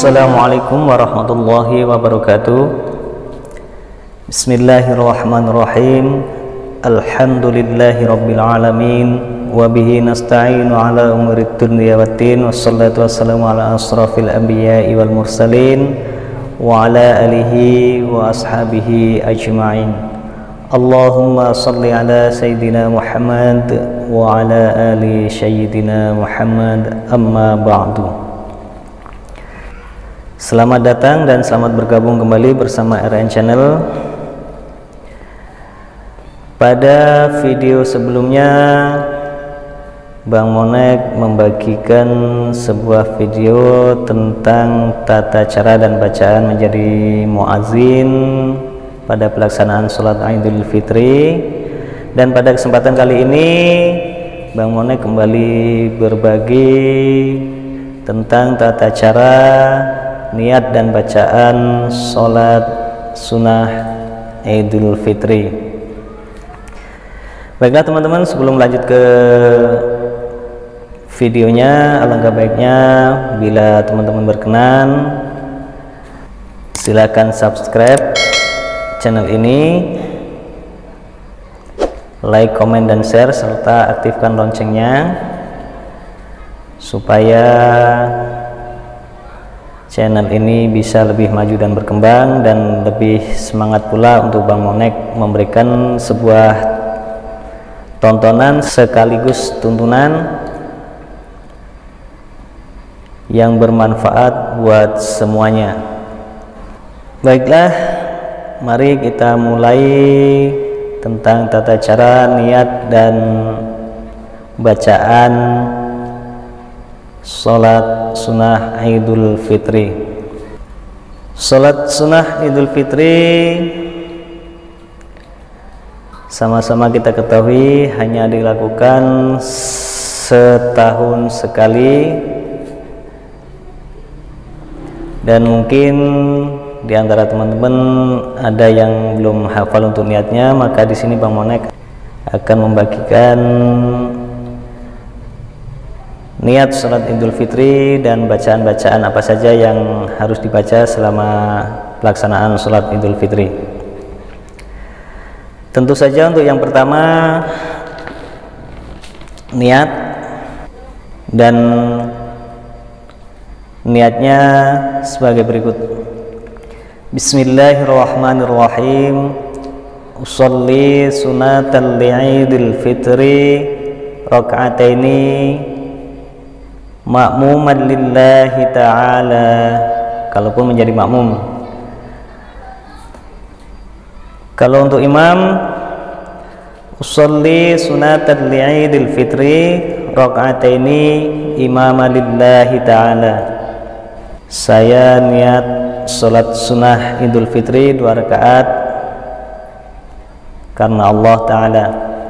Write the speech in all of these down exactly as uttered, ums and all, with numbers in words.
Assalamualaikum warahmatullahi wabarakatuh. Bismillahirrahmanirrahim. Alhamdulillahi rabbil alamin. Wabihi nasta'inu ala umurid dunya waddin. Wassalatu wassalamu ala asrafil anbiya'i wal mursalin wa ala alihi wa ashabihi ajma'in. Allahumma salli ala Sayyidina Muhammad wa ala ali Sayyidina Muhammad, amma ba'du. Selamat datang dan selamat bergabung kembali bersama R N Channel. Pada video sebelumnya Bang Monek membagikan sebuah video tentang tata cara dan bacaan menjadi muazin pada pelaksanaan sholat Idul Fitri. Dan pada kesempatan kali ini Bang Monek kembali berbagi tentang tata cara niat dan bacaan sholat sunnah Idul Fitri. Baiklah teman-teman, sebelum lanjut ke videonya, alangkah baiknya bila teman-teman berkenan silakan subscribe channel ini, like, komen, dan share, serta aktifkan loncengnya supaya channel ini bisa lebih maju dan berkembang, dan lebih semangat pula untuk Bang Monek memberikan sebuah tontonan sekaligus tuntunan yang bermanfaat buat semuanya. Baiklah, mari kita mulai tentang tata cara niat dan bacaan sholat sunnah Idul Fitri. Sholat sunnah Idul Fitri sama-sama kita ketahui hanya dilakukan setahun sekali, dan mungkin di antara teman-teman ada yang belum hafal untuk niatnya, maka di sini Bang Monek akan membagikan niat sholat Idul Fitri dan bacaan-bacaan apa saja yang harus dibaca selama pelaksanaan sholat Idul Fitri. Tentu saja untuk yang pertama niat, dan niatnya sebagai berikut. Bismillahirrahmanirrahim. Usolli sunatal li'idil fitri raka'ataini ma'muman lillahi ta'ala. Kalaupun menjadi makmum. Kalau untuk imam, usolli sunatal li'idil fitri raka'ataini imama lillahi ta'ala. Saya niat sholat sunnah Idul Fitri dua rakaat karena Allah Ta'ala.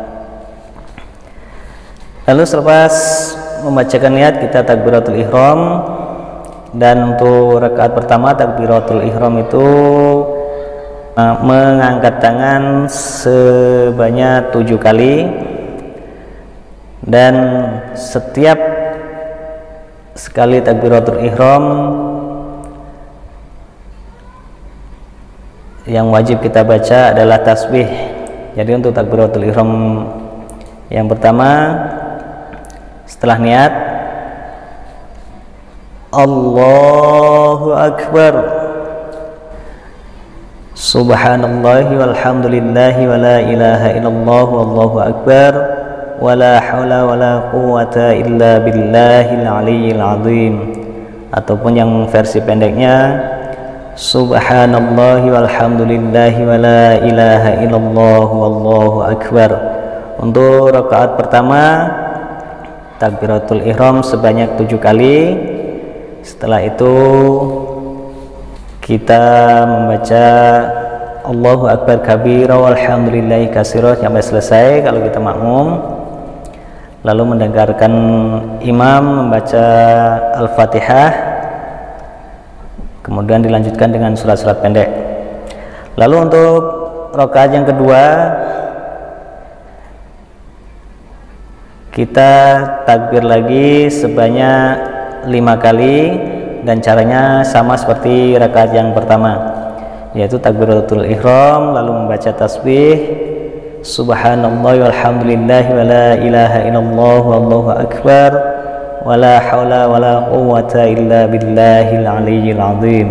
Lalu selepas membacakan niat, kita takbiratul ihram, dan untuk rakaat pertama takbiratul ihram itu uh, mengangkat tangan sebanyak tujuh kali, dan setiap sekali takbiratul ihram yang wajib kita baca adalah tasbih. Jadi untuk takbiratul ihram yang pertama, setelah niat, Allahu Akbar, Subhanallahi walhamdulillahi wa la ilaha illallah wallahu akbar, wa la hawla wa la quwwata illa billahil aliyyil azim. Ataupun yang versi pendeknya, Subhanallahi walhamdulillahi wa la ilaha illallah wallahu akbar. Untuk rakaat pertama takbiratul ihram sebanyak tujuh kali. Setelah itu kita membaca Allahu Akbar kabira walhamdulillahi katsira sampai selesai kalau kita makmum, lalu mendengarkan imam membaca Al-Fatihah, kemudian dilanjutkan dengan surat-surat pendek. Lalu untuk rakaat yang kedua kita takbir lagi sebanyak lima kali, dan caranya sama seperti rakaat yang pertama, yaitu takbiratul ihram, lalu membaca tasbih subhanallah walhamdulillah wala ilaha illallah wallahu akbar wala haula wala quwwata illa billahil aliyyil azim.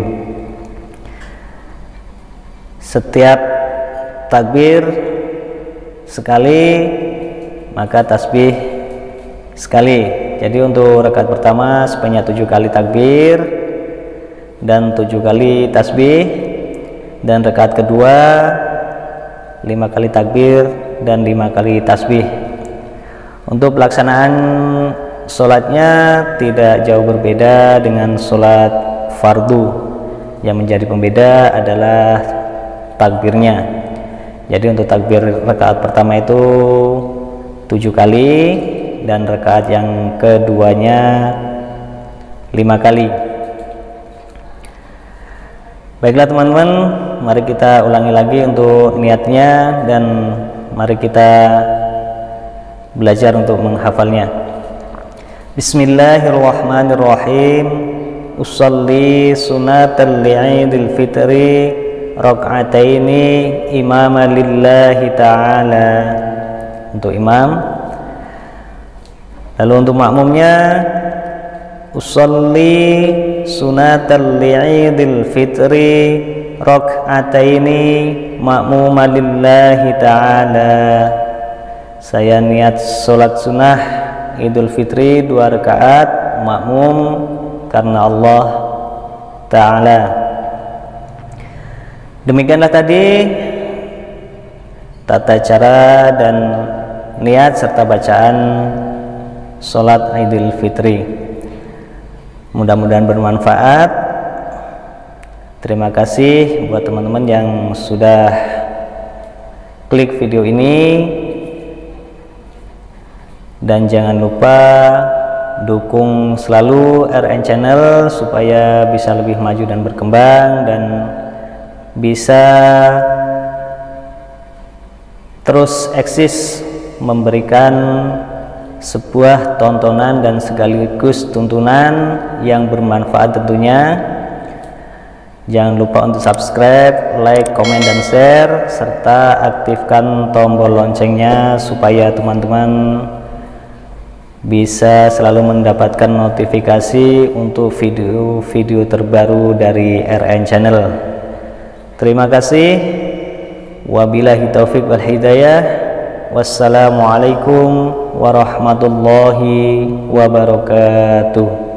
Setiap takbir sekali, maka tasbih sekali. Jadi untuk rakaat pertama sebanyak tujuh kali takbir dan tujuh kali tasbih, dan rakaat kedua lima kali takbir dan lima kali tasbih. Untuk pelaksanaan sholatnya tidak jauh berbeda dengan sholat fardu. Yang menjadi pembeda adalah takbirnya. Jadi untuk takbir rakaat pertama itu tujuh kali, dan rakaat yang keduanya lima kali. Baiklah teman-teman, mari kita ulangi lagi untuk niatnya, dan mari kita belajar untuk menghafalnya. Bismillahirrahmanirrahim. Usalli sunatal li'idil fitri rak'ataini imama lillahi ta'ala. Untuk imam. Lalu untuk makmumnya, usolli sunatal li'idil fitri rak'ataini ma'muma lillahi ta'ala. Saya niat sholat sunnah idul fitri dua rakaat makmum karena Allah ta'ala. Demikianlah tadi tata cara dan niat serta bacaan sholat Idul Fitri. Mudah-mudahan bermanfaat. Terima kasih buat teman-teman yang sudah klik video ini, dan jangan lupa dukung selalu R N Channel supaya bisa lebih maju dan berkembang, dan bisa terus eksis memberikan sebuah tontonan dan sekaligus tuntunan yang bermanfaat tentunya. Jangan lupa untuk subscribe, like, komen, dan share, serta aktifkan tombol loncengnya supaya teman-teman bisa selalu mendapatkan notifikasi untuk video-video terbaru dari R N Channel. Terima kasih. Wabillahi taufiq wal hidayah. Wassalamualaikum warahmatullahi wabarakatuh.